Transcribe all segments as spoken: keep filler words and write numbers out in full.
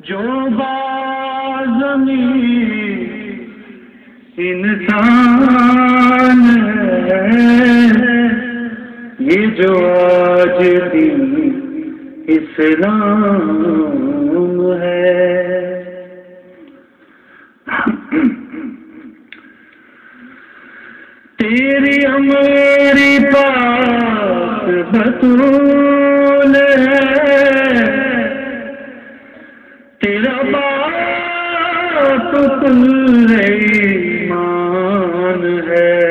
جو بازمی انسان ہے یہ جو آج دن اسلام ہے. تیری ہماری پاک بطول ہے تیرا باپ کل ایمان ہے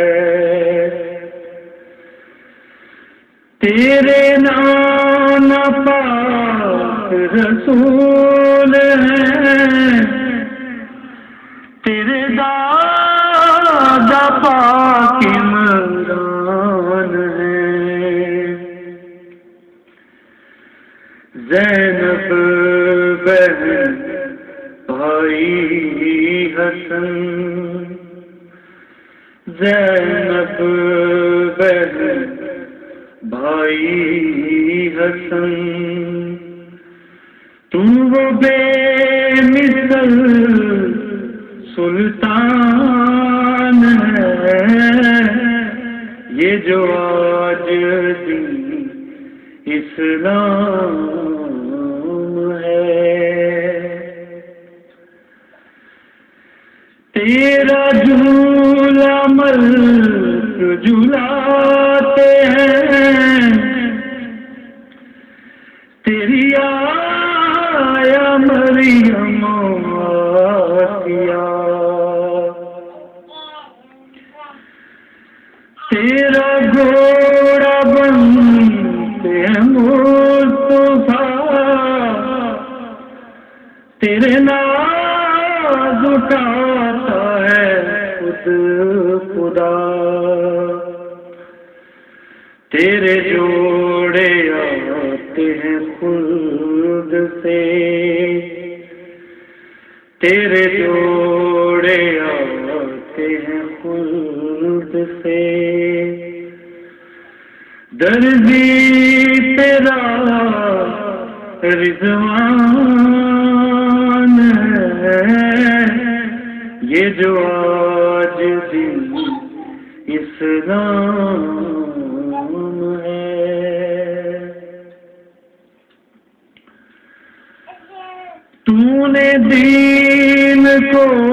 تیرے نانا پاک رسول ہیں تیرے دادا پاک عمران ہیں. زینب بہن بھائی حسن زینب بہن بھائی حسن تو وہ بے مثل سلطان ہے یہ جو آج دن اسلام ہے. تیرا جھولا ملک جھلاتے ہیں تیری آیا مریم آسیہ تیرا گھوڑا بنتے ہیں مصطفیٰ تیرے ناز اٹھاتا ہے خود خدا تیرے جوڑے آتے ہیں خلد سے تیرے جوڑے آتے ہیں خلد سے. درزی تیرا رضوان ہے یہ جو آج دن اسلام ہے. تو نے دین کو